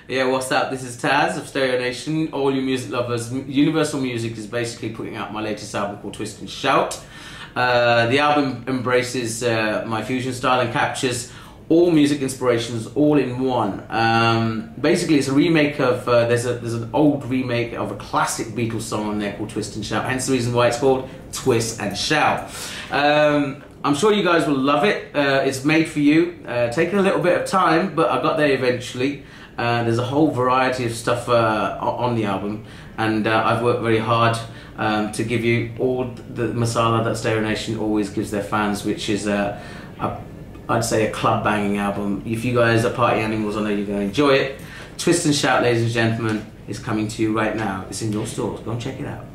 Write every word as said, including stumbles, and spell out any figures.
Yeah, what's up? This is Taz of Stereo Nation. All you music lovers, Universal Music is basically putting out my latest album called Twist and Shout. Uh, the album embraces uh, my fusion style and captures all music inspirations all in one. Um, basically, it's a remake of, uh, there's, a, there's an old remake of a classic Beatles song on there called Twist and Shout, hence the reason why it's called Twist and Shout. Um, I'm sure you guys will love it. Uh, it's made for you. Uh, taken a little bit of time, but I got there eventually. Uh, there's a whole variety of stuff uh, on the album, and uh, I've worked very hard um, to give you all the masala that Stereo Nation always gives their fans, which is uh, a, I'd say a club banging album. If you guys are party animals, I know you're going to enjoy it. Twist and Shout, ladies and gentlemen, is coming to you right now. It's in your stores. Go and check it out.